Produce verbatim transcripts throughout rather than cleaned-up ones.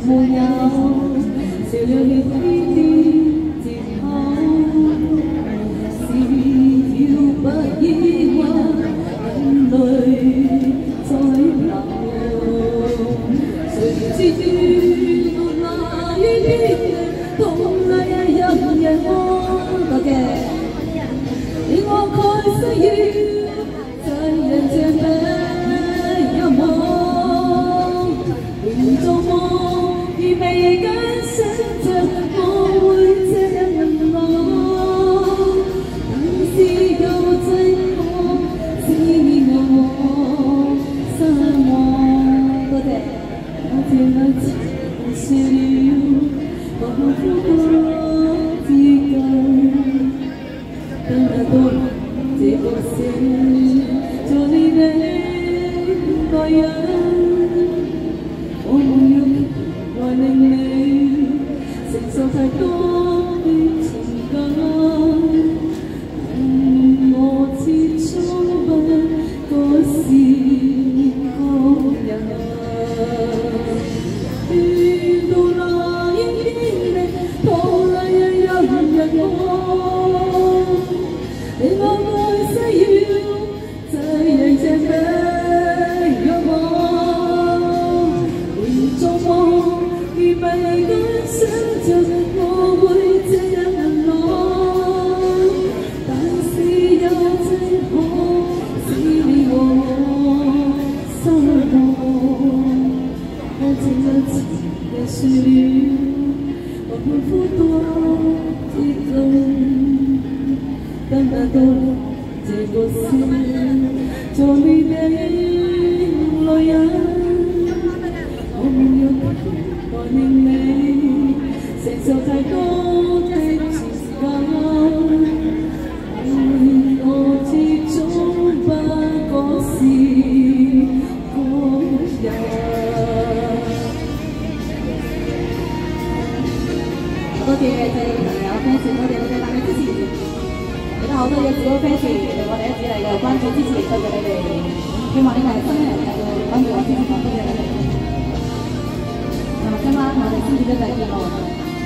無有，笑了血呢啲藉口，是要不厭或眼淚再流，誰知遇到那於天地，痛淚任人愛。多謝，你我該需要在人間的一幕，連做夢亦未敢想像我會這樣落，但是又怎可使我失望？多謝，我聽了笑了，我苦多自禁，等得到這個事，做你的愛人。我沒有來令你承受太多的情感，我始終不過是個人。遇到那陰天的破爛也有人愛，你我愛需要在人間的仰望，連做夢亦未敢想像我會這樣落，但是又怎可使你我失望？我靜了自己說了，我痛苦多自禁，等得到這個事，做你的女人。我沒有來令你承受太多的情感，我始終不過是個人。多謝你哋朋友 fans， 多謝你哋大力支持，亦都好多嘅小 fans 對我哋一直嚟嘅關注支持，多謝你哋。希望呢個係新人繼續關注我支持我，多謝你哋。咁今晚我哋先至都再見咯。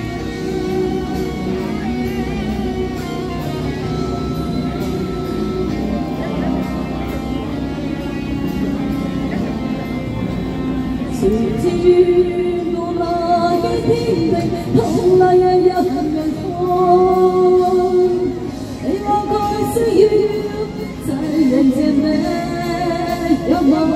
誰知遇到那於天地，痛淚也有人看，你我該需要在人間的一幕，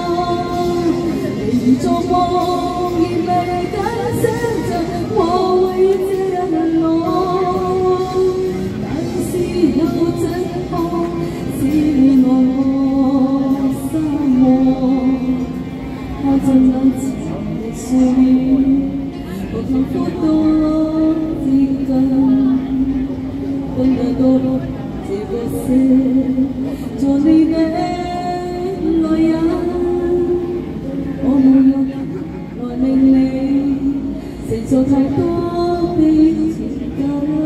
連做夢亦未敢想像我會這樣落，但是又怎可使我失望？我盡量自己說了，我痛苦多自禁，等得到這個事，做你的女人。我沒有來令你承受太多的情感，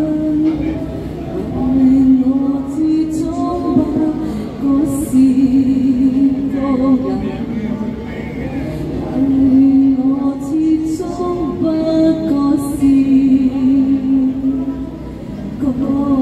但我始終不過是個人。我始終不過是個